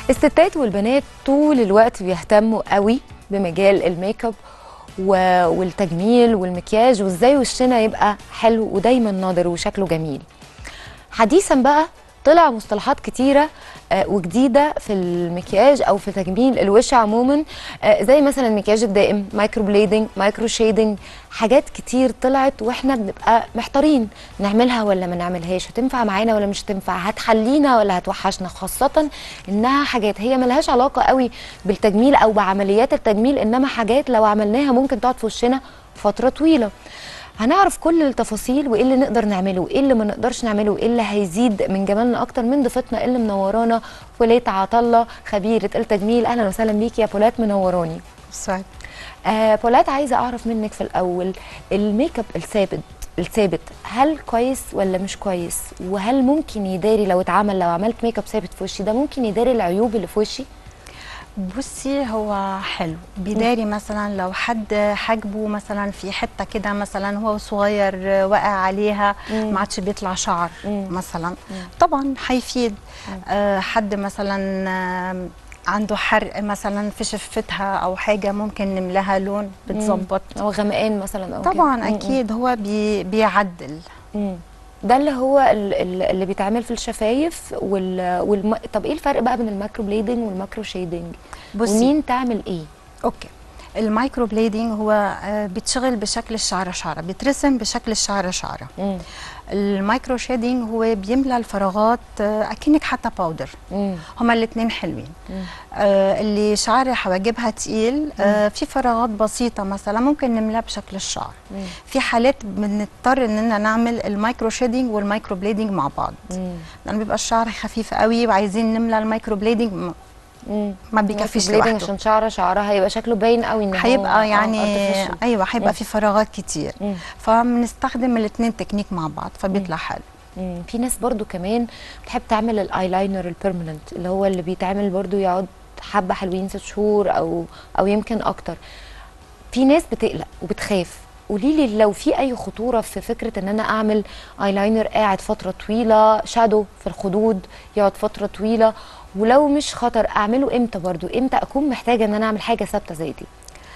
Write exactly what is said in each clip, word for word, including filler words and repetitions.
الستات والبنات طول الوقت بيهتموا قوي بمجال الميك اب والتجميل والمكياج وازاي وشنا يبقى حلو ودايما ناضر وشكله جميل. حديثا بقى طلع مصطلحات كتيرة وجديدة في المكياج أو في تجميل الوش عموما، زي مثلا المكياج الدائم، مايكرو بليدنج، مايكرو شيدنج، حاجات كتير طلعت واحنا بنبقى محتارين نعملها ولا ما نعملهاش، هتنفع معانا ولا مش هتنفع، هتحلينا ولا هتوحشنا، خاصة إنها حاجات هي ملهاش علاقة قوي بالتجميل أو بعمليات التجميل، إنما حاجات لو عملناها ممكن تقعد في وشنا فترة طويلة. هنعرف كل التفاصيل وايه اللي نقدر نعمله وايه اللي ما نقدرش نعمله وايه اللي هيزيد من جمالنا اكتر من ضيفتنا اللي منورانا بولات عطله خبيره التجميل. اهلا وسهلا بيكي يا بولات، منوراني. سعيد. آه بولات، عايزه اعرف منك في الاول، الميك اب الثابت الثابت هل كويس ولا مش كويس؟ وهل ممكن يداري لو اتعمل، لو عملت ميك اب ثابت في وشي ده ممكن يداري العيوب اللي في وشي؟ بصي، هو حلو بيداري مثلا لو حد حاجبه مثلا في حته كده مثلا هو صغير وقع عليها ما عادش بيطلع شعر مم. مثلا، مم. طبعا هيفيد. آه حد مثلا آه عنده حرق مثلا في شفتها او حاجه ممكن نملاها لون بتظبط، او غمقان مثلا او طبعا كده. اكيد هو بي بيعدل. مم. ده اللي هو اللي بيتعمل في الشفايف وال... والم... طب ايه الفرق بقى بين المايكرو بليدنج والماكرو شيدنج؟ ومين تعمل ايه؟ اوكي، المايكرو بليدنج هو بيتشغل بشكل الشعره شعره، بيترسم بشكل الشعره شعره. مم. المايكرو شيدنج هو بيملى الفراغات اكنك حتى باودر. مم. هما الاثنين حلوين. آه اللي شعر حواجبها تقيل، آه في فراغات بسيطه مثلا ممكن نملاها بشكل الشعر. مم. في حالات بنضطر اننا نعمل المايكرو شيدنج والمايكرو بليدنج مع بعض، مم. لان بيبقى الشعر خفيف قوي وعايزين نملى المايكرو بليدنج مم. ما بيكفيش لوحده، عشان شعره شعرها هيبقى شكله باين قوي ان هيبقى يعني آه ايوه هيبقى مم. في فراغات كتير، مم. فبنستخدم الاثنين تكنيك مع بعض فبيطلع حلو. مم. في ناس برضو كمان بتحب تعمل الايلاينر البيرمننت اللي هو اللي بيتعمل برضو يقعد حبه حلوين ست شهور او او يمكن اكتر. في ناس بتقلق وبتخاف، قولي لي لو في اي خطوره في فكره ان انا اعمل ايلاينر قاعد فتره طويله، شادو في الخدود يقعد فتره طويله، ولو مش خطر اعمله امتى؟ برضو امتى اكون محتاجه ان انا اعمل حاجه ثابته زي دي؟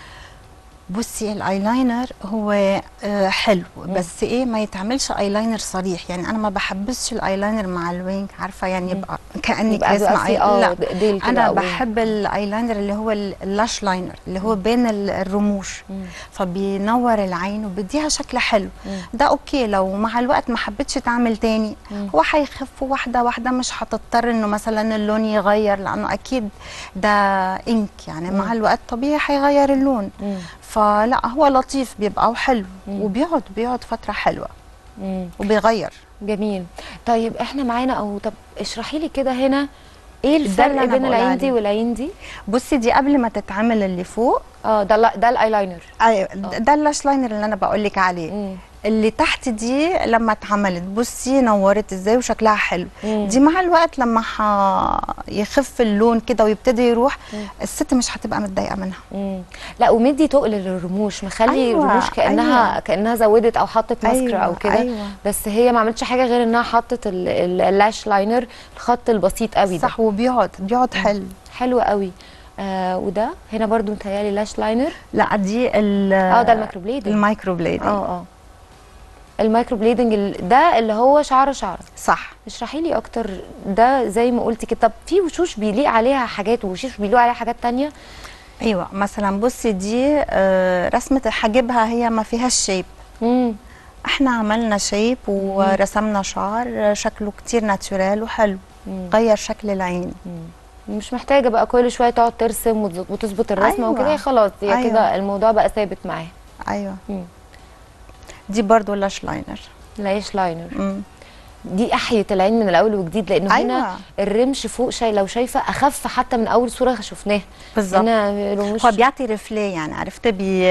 بصي، الايلاينر هو آه حلو، مم. بس ايه ما يتعملش ايلاينر صريح، يعني انا ما بحبش الايلاينر مع الوينج، عارفه يعني يبقى كانك راسمه اي لا انا بحب الايلاينر اللي هو اللاش لاينر اللي هو مم. بين الرموش، مم. فبينور العين وبيديها شكل حلو. مم. ده اوكي لو مع الوقت ما حبيتش تعمل تاني، مم. هو هيخف واحده واحده، مش هتضطر انه مثلا اللون يغير، لانه اكيد ده انك يعني مم. مع الوقت طبيعي هيغير اللون. مم. فلا هو لطيف بيبقى وحلو، مم. وبيقعد بيقعد فتره حلوه، مم. وبيغير. جميل. طيب احنا معانا، او طب اشرحي لي كده هنا ايه الفرق بين العين دي والعين دي؟ بصي، دي قبل ما تتعمل اللي فوق، اه ده ده الايلاينر. ايوه ده اللاش لاينر اللي انا بقول لك عليه. مم. اللي تحت دي لما اتعملت بصي نورت ازاي وشكلها حلو. مم. دي مع الوقت لما يخف اللون كده ويبتدي يروح، مم. الست مش هتبقى متضايقه منها. مم. لا ومدي تقل للرموش، مخلي أيوة الرموش كانها أيوة كانها زودت او حطت ماسكرا أيوة او كده. أيوة. بس هي ما عملتش حاجه غير انها حطت اللاش لاينر الخط البسيط قوي ده، صح، وبيقعد بيقعد حلو. حلو قوي. آه وده هنا برضو متهيألي لاش لاينر. لا دي اه ده المايكرو بليدنج. المايكرو بليدنج اه اه المايكرو بليدنج ده اللي هو شعر شعر، صح. اشرحي لي اكتر ده زي ما قلتي كده. طب في وشوش بيليق عليها حاجات ووشوش بيليق عليها حاجات تانية؟ ايوه مثلا بصي دي آه رسمه حاجبها هي ما فيهاش شيب، امم احنا عملنا شيب ورسمنا شعر شكله كتير ناتشورال وحلو، مم. غير شكل العين. مم. مش محتاجه بقى كل شويه تقعد ترسم وتظبط الرسمه. أيوة. وكده خلاص هي أيوة. كده الموضوع بقى ثابت معاها. ايوه. مم. دي برضو لاش لاينر. لاش لاينر. مم. دي احيت العين من الاول وجديد، لانه أيوة. هنا الرمش فوق شاي لو شايفه اخف حتى من اول صوره شفناها بالظبط. هو بيعطي رفليه، يعني عرفت بي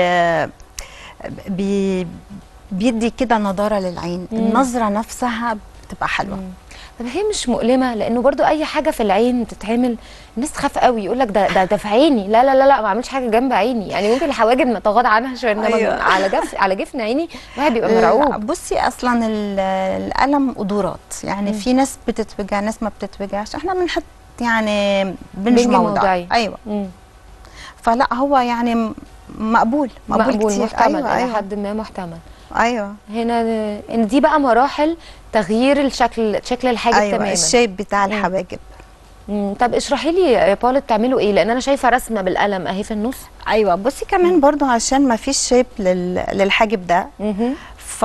بي بيدي كده نضاره للعين. مم. النظره نفسها بتبقى حلوه. مم. طب هي مش مؤلمه؟ لانه برضو اي حاجه في العين بتتعمل الناس تخاف قوي، يقول لك ده ده ده في عيني، لا لا لا لا ما اعملش حاجه جنب عيني، يعني ممكن الحواجب نتغاضى عنها شويه، انما أيوة. على جف على جفن عيني الواحد بيبقى مرعوب. بصي اصلا القلم قدورات، يعني مم. في ناس بتتوجع ناس ما بتتوجعش، احنا بنحط يعني بنج بنج موضعي. موضعي. ايوه. مم. فلا هو يعني مقبول مقبول, مقبول كتير. محتمل أيوة الى أيوة. حد ما محتمل. ايوه هنا ان دي بقى مراحل تغيير الشكل، شكل الحاجب أيوة تماما. الشيب بتاع الحواجب. مم. طب اشرحي لي يا باولا بتعملوا ايه، لان انا شايفه رسمه بالقلم اهي في النص. ايوه بصي كمان برضو عشان ما فيش شيب لل... للحاجب ده، مم.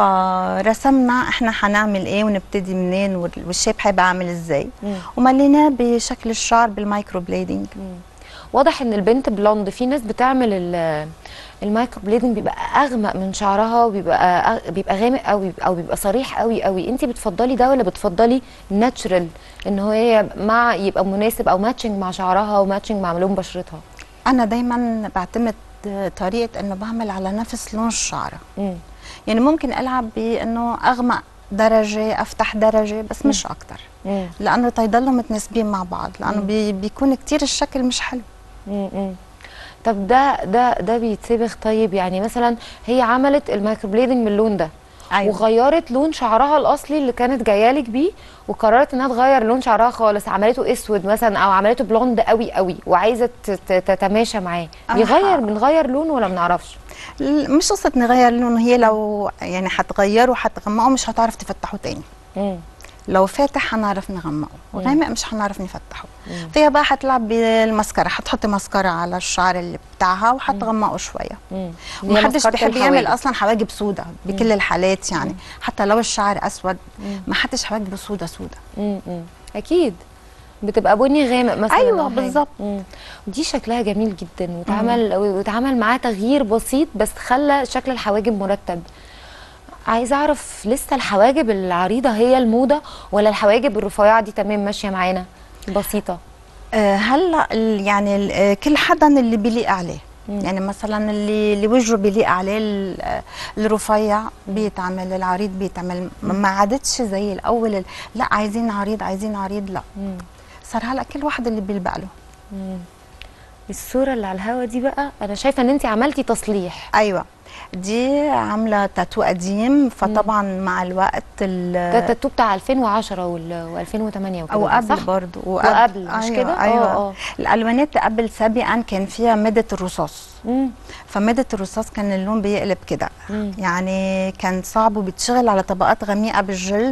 فرسمنا احنا هنعمل ايه ونبتدي منين والشيب هيبقى عامل ازاي، مم. ومليناه بشكل الشعر بالمايكرو بليدنج. مم. واضح ان البنت بلوند، في ناس بتعمل المايكرو بليدنج بيبقى اغمق من شعرها وبيبقى بيبقى غامق قوي او بيبقى صريح قوي قوي. انت بتفضلي ده ولا بتفضلي ناتشرال ان هو مع يبقى مناسب او ماتشنج مع شعرها وماتشنج مع لون بشرتها؟ انا دايما بعتمد طريقه انه بعمل على نفس لون الشعر. مم. يعني ممكن العب بانه اغمق درجه افتح درجه بس مم. مش اكتر، مم. لانه تيضلوا متناسبين مع بعض، لانه بي بيكون كتير الشكل مش حلو. مم. طب ده ده ده بيتسبخ. طيب يعني مثلا هي عملت المايكرو بليدنج من اللون ده، أيوة. وغيرت لون شعرها الاصلي اللي كانت جايه لك بيه، وقررت انها تغير لون شعرها خالص، عملته اسود مثلا او عملته بلوند قوي قوي وعايزه تتماشى معاه، بيغير بنغير لون ولا ما بنعرفش؟ مش قصه نغير لونه، هي لو يعني هتغيره هتغمقه مش هتعرف تفتحه تاني. مم. لو فاتح هنعرف نغمقه، وغامق مش هنعرف نفتحه. مم. فهي بقى هتلعب بالمسكره، هتحط مسكره على الشعر اللي بتاعها وهتغمقه شويه. ومحدش بيحب يعمل اصلا حواجب سودا بكل مم. الحالات يعني. مم. حتى لو الشعر اسود ما حدش حواجبه سودا سودا. مم. اكيد بتبقى بني غامق مثلا. ايوه بالظبط. دي شكلها جميل جدا، واتعمل واتعمل معاه تغيير بسيط بس خلى شكل الحواجب مرتب. عايزه اعرف لسه الحواجب العريضه هي الموضه ولا الحواجب الرفيعه دي تمام ماشيه معانا بسيطه؟ أه هلا يعني كل حدا اللي بيليق عليه. مم. يعني مثلا اللي اللي وجهه بيليق عليه الرفيع بيتعمل، العريض بيتعمل. ما عادتش زي الاول لا عايزين عريض عايزين عريض، لا. مم. صار هلا كل واحد اللي بيلبق له. مم. الصوره اللي على الهوا دي بقى انا شايفه ان انت عملتي تصليح. ايوه دي عامله تاتو قديم، فطبعا مم. مع الوقت ده التاتو بتاع ألفين وعشرة وألفين وثمانية وكده، او قبل برضه وقبل, وقبل مش أيوة كده؟ ايوه اه الالوانات قبل سابقا كان فيها ماده الرصاص. مم. فماده الرصاص كان اللون بيقلب كده، يعني كان صعب وبيتشغل على طبقات غميقه بالجلد،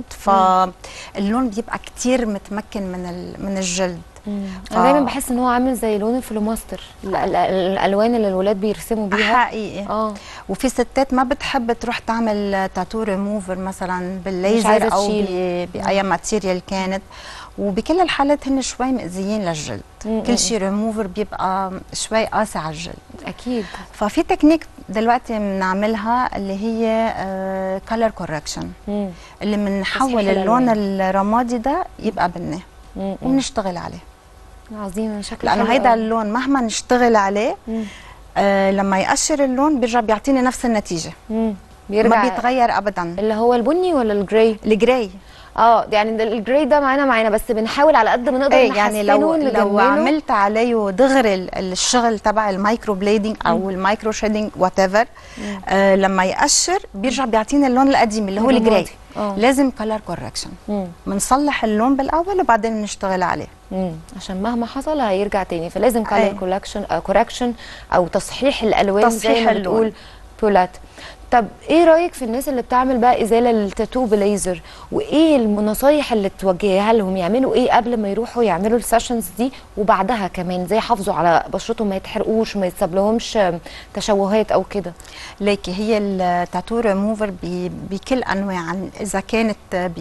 فاللون بيبقى كتير متمكن من من الجلد. ف... انا دايما بحس ان هو عامل زي لون الفلوماستر، الالوان اللي الولاد بيرسموا بيها. حقيقي. اه وفي ستات ما بتحب تروح تعمل تاتو ريموفر مثلا بالليزر او باي ماتيريال كانت، وبكل الحالات هن شوي مأذيين للجلد. مم. كل شيء ريموفر بيبقى شوي قاسي على الجلد. اكيد. ففي تكنيك دلوقتي بنعملها اللي هي كولر كوركشن، اللي بنحول اللون الرمادي ده يبقى بني وبنشتغل عليه. عظيم. شكله لانه هيدا اللون مهما نشتغل عليه آه لما يقشر اللون بيرجع بيعطيني نفس النتيجه. مم. بيرجع ما بيتغير ابدا. اللي هو البني ولا الجراي؟ الجراي. اه يعني الجراي ده معانا معانا بس بنحاول على قد ما نقدر ايه يعني لو لو عملت عليه دغري الشغل تبع المايكرو بليدنج او مم. المايكرو شيدنج وات ايفر، آه لما يقشر بيرجع بيعطينا اللون القديم اللي هو الجراي. أوه. لازم كلر كوركشن، بنصلح اللون بالاول وبعدين بنشتغل عليه. مم. عشان مهما حصل هيرجع تاني، فلازم كلر كوركشن او كوركشن او تصحيح الالوان تصحيح زي ما بتقول بولات. طب ايه رايك في الناس اللي بتعمل بقى ازاله للتاتو بليزر، وايه النصايح اللي توجهيها لهم يعملوا ايه قبل ما يروحوا يعملوا السيشنز دي وبعدها كمان، زي يحافظوا على بشرتهم ما يتحرقوش ما يتسبلهمش تشوهات او كده؟ ليكي هي التاتو ريموفر بكل انواع، اذا كانت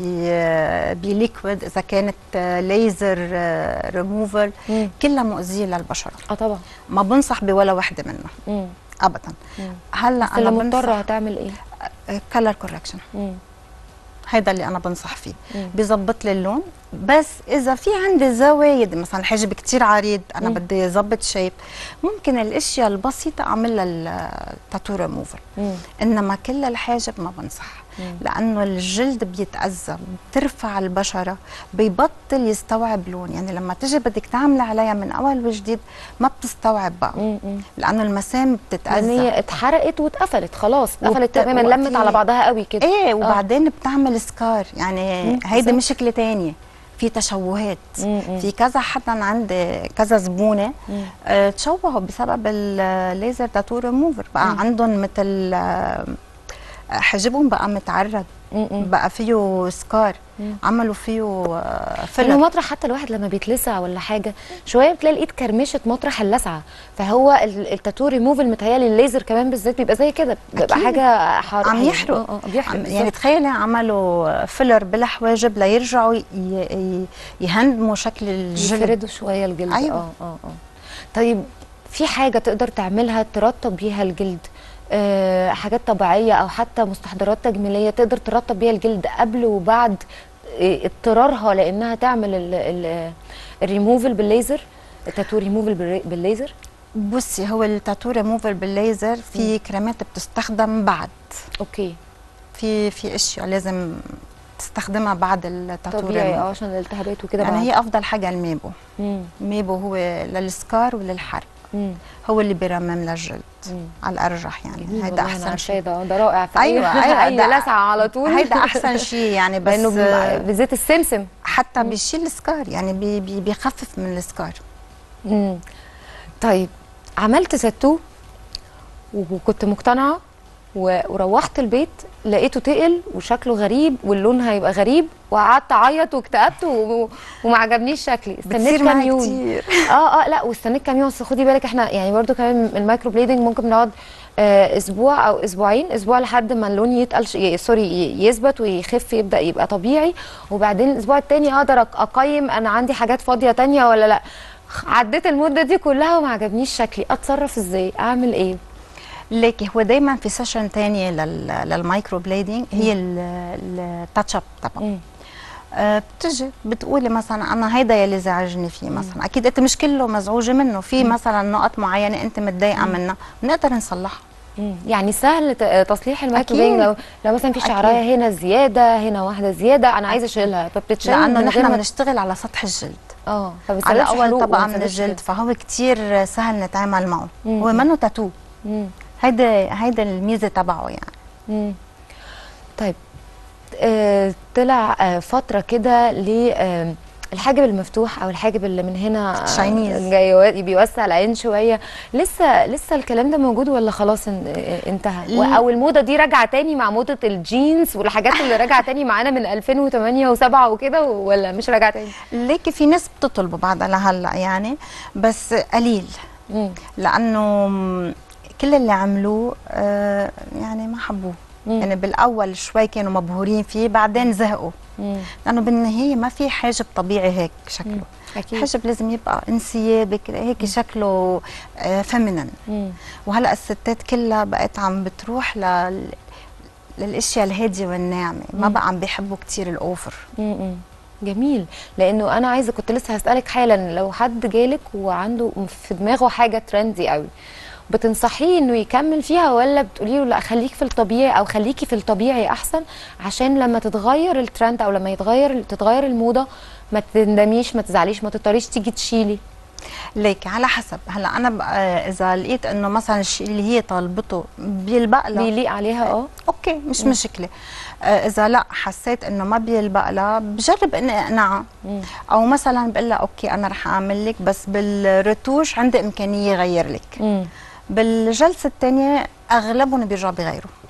بليكويد اذا كانت ليزر ريموفر كلها مؤذيه للبشره. اه طبعا ما بنصح بولا وحده منها. مم. ابدا. مم. هلا انا مضطره هتعمل ايه؟ كلر كوركشن. هيدا اللي انا بنصح فيه، بيظبط لي اللون. بس اذا في عندي زوايد مثلا الحاجب كتير عريض انا مم. بدي اظبط شيب، ممكن الاشياء البسيطه اعمل لها التاتو ريموفر، انما كل الحاجب ما بنصح. مم. لانه الجلد بيتاذى، بترفع البشره، بيبطل يستوعب لون. يعني لما تجي بدك تعملي عليها من اول وجديد ما بتستوعب بقى. مم. لانه المسام بتتاذى، لان هي اتحرقت واتقفلت خلاص، اتقفلت تماما لمت على بعضها قوي كده. ايه وبعدين آه. بتعمل سكار، يعني هيدي مشكله ثانيه. في تشوهات. مم. في كذا حدا عندي كذا زبونه آه تشوهوا بسبب الليزر تاتو ريموفر، بقى مم. عندهم مثل آه حجبهم بقى متعرض، مم. بقى فيه سكار، مم. عملوا فيه فيلر. انه مطرح حتى الواحد لما بيتلسع ولا حاجه شويه بتلاقي الايد كرمشت مطرح اللسعه، فهو التاتو ريموفل متهيألي الليزر كمان بالذات بيبقى زي كده، بيبقى حاجه حار عم يحرق. اه اه بيحرق يعني تخيلي عملوا فيلر بالحواجب ليرجعوا يهندموا شكل الجلد، يفردوا شويه الجلد. أيوة. اه اه اه طيب في حاجه تقدر تعملها ترطب بيها الجلد؟ أه حاجات طبيعيه او حتى مستحضرات تجميليه تقدر ترطب بيها الجلد قبل وبعد اضطرارها لانها تعمل الريموفل بالليزر، التاتو ريموفل بالليزر؟ بصي هو التاتو ريموفل بالليزر في كريمات بتستخدم بعد. اوكي. في في اشياء لازم تستخدمها بعد التاتو طبيعي اه عشان الالتهابات وكده. يعني هي افضل حاجه الميبو. مم. الميبو هو للسكار وللحرق. مم. هو اللي بيرمم للجلد. مم. على الارجح يعني هيدا احسن شيء. ده ده رائع في ايوه ايوه اي لسعه على طول هيدا احسن شيء يعني. بس لانه بزيت السمسم حتى مم. بيشيل السكار يعني بي بي بيخفف من السكار. امم طيب عملت تاتو وكنت مقتنعه وروحت البيت لقيته تقل وشكله غريب واللون هيبقى غريب وقعدت اعيط واكتئبت وما عجبنيش شكلي. استنيت كام يوم اه اه لا واستنيت كام يوم. بس خدي بالك احنا يعني برضو كمان المايكرو بليدنج ممكن نقعد آه اسبوع او اسبوعين، اسبوع لحد ما اللون يتقل سوري يثبت ويخف يبدا يبقى طبيعي، وبعدين الاسبوع الثاني اقدر اقيم انا عندي حاجات فاضيه ثانيه ولا لا. عديت المده دي كلها وما عجبنيش شكلي، اتصرف ازاي؟ اعمل ايه؟ ليكي هو دايما في سيشن ثانيه للمايكرو بليدنج هي التاتش اب تبعه. أه بتجي بتقولي مثلا انا هيدا يلي زعجني فيه مثلا. مم. اكيد انت مش كله مزعوجه منه، في مم. مثلا نقط معينه انت متضايقه منها بنقدر نصلحها. يعني سهل تصليح المايكرو بليدنج لو لو مثلا في شعرايه هنا زياده هنا واحده زياده انا عايزه اشيلها فبتتشال. لانه نحن بنشتغل على سطح الجلد اه على اول طبقه من الجلد، فهو كثير سهل نتعامل معه. مم. هو منه تاتو. مم. هيدا هيدا الميزه تبعه يعني. امم طيب آه طلع آه فتره كده ل آه الحاجب المفتوح او الحاجب اللي من هنا شاينيز جاي بيوسع العين شويه، لسه لسه الكلام ده موجود ولا خلاص انتهى؟ او الموضه دي راجعه تاني مع موضه الجينز والحاجات اللي راجعه تاني معانا من ألفين وثمانية وسبعة وكده، ولا مش راجعه تاني؟ ليكي في ناس بتطلبوا بعدها لهلا يعني بس قليل. مم. لانه كل اللي عملوه آه يعني ما حبوه. مم. يعني بالاول شوي كانوا مبهورين فيه بعدين زهقوا. مم. لانه بالنهايه ما في حاجب طبيعي هيك شكله. مم. أكيد. الحجب لازم يبقى انسيابي هيك. مم. شكله آه فمنن. وهلا الستات كلها بقت عم بتروح لل للاشياء الهاديه والناعمه. مم. ما بقى عم بيحبوا كثير الاوفر. مم. جميل. لانه انا عايزه كنت لسه هسالك حالا، لو حد جالك وعنده في دماغه حاجه ترندي قوي بتنصحيه انه يكمل فيها ولا بتقولي له لا خليك في الطبيعي او خليكي في الطبيعي احسن عشان لما تتغير الترند او لما يتغير تتغير الموضه ما تندميش ما تزعليش ما تضطريش تيجي تشيلي؟ ليك على حسب. هلا انا اذا لقيت انه مثلا الشيء اللي هي طالبته بيلبق لها بيليق عليها اه اوكي مش م. مشكله. اذا لا حسيت انه ما بيلبق لها بجرب اني اقنعها، او مثلا بقول لها اوكي انا رح اعمل لك بس بالرتوش عندي امكانيه غير لك. م. بالجلسه الثانيه اغلبهم بيرجعوا بيغيروا.